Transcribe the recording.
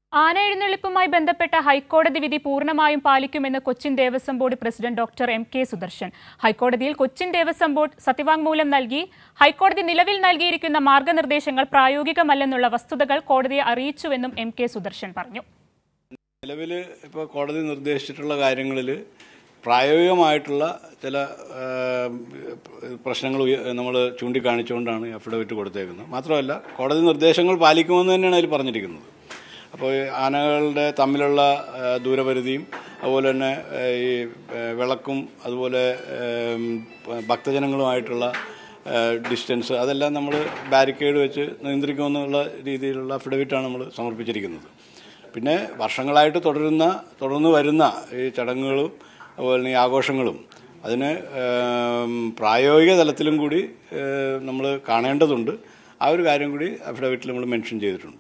ആനയെഴുന്നള്ളിപ്പുമായി ബന്ധപ്പെട്ട ഹൈക്കോടതി വിധി പൂർണ്ണമായും പാലിക്കുമെന്ന് Cochin Devaswom board president doctor M K. Sudarshan. ഹൈക്കോടതിയിൽ കൊച്ചിൻ ദേവസ്വം ബോർഡ് സത്യവാങ്മൂലം നൽകി. ഹൈക്കോടതി നിലവിൽ നൽകിയിരിക്കുന്ന മാർഗനിർദ്ദേശങ്ങൾ പ്രായോഗികമല്ലെന്നുള്ള വസ്തുതകൾ കോടതിയെ അറിയിച്ചുവെന്നും എം.കെ. സുദർശൻ പറഞ്ഞു. നിലവിൽ ഇപ്പോൾ കോടതി നിർദ്ദേശിച്ചിട്ടുള്ള കാര്യങ്ങളിൽ പ്രായോഗികമായിട്ടുള്ള ചില പ്രശ്നങ്ങൾ നമ്മൾ ചൂണ്ടിക്കാണിച്ചുകൊണ്ടാണ് അഫിഡവിറ്റ് കൊടുത്തേക്കുന്നത്. മാത്രമല്ല കോടതി നിർദ്ദേശങ്ങൾ പാലിക്കുമെന്ന് തന്നെയാണ് അതിൽ പറഞ്ഞിരിക്കുന്നത്. അപ്പോൾ ആനകളുടെ തമ്മിലുള്ള ദൂരപരിധിയും അതുപോലെ തന്നെ ഈ വിളക്കും അതുപോലെ ഭക്തജനങ്ങളുമായിട്ടുള്ള ഡിസ്റ്റൻസ് അതെല്ലാം നമ്മൾ ബാരിക്കേഡ് വെച്ച് നിയന്ത്രിക്കുമെന്നുള്ള രീതിയിലുള്ള അഫിഡവിറ്റാണ് നമ്മൾ സമർപ്പിച്ചിരിക്കുന്നത്. പിന്നെ വർഷങ്ങളായിട്ട് തുടർന്ന് വരുന്ന ഈ ചടങ്ങുകളും അതുപോലെ തന്നെ ഈ ആഘോഷങ്ങളും അതിന് പ്രായോഗിക തലത്തിലും കൂടി നമ്മൾ കാണേണ്ടതുണ്ട്. ആ ഒരു കാര്യം കൂടി അഫിഡവിറ്റിൽ നമ്മൾ മെൻഷൻ ചെയ്തിട്ടുണ്ട്.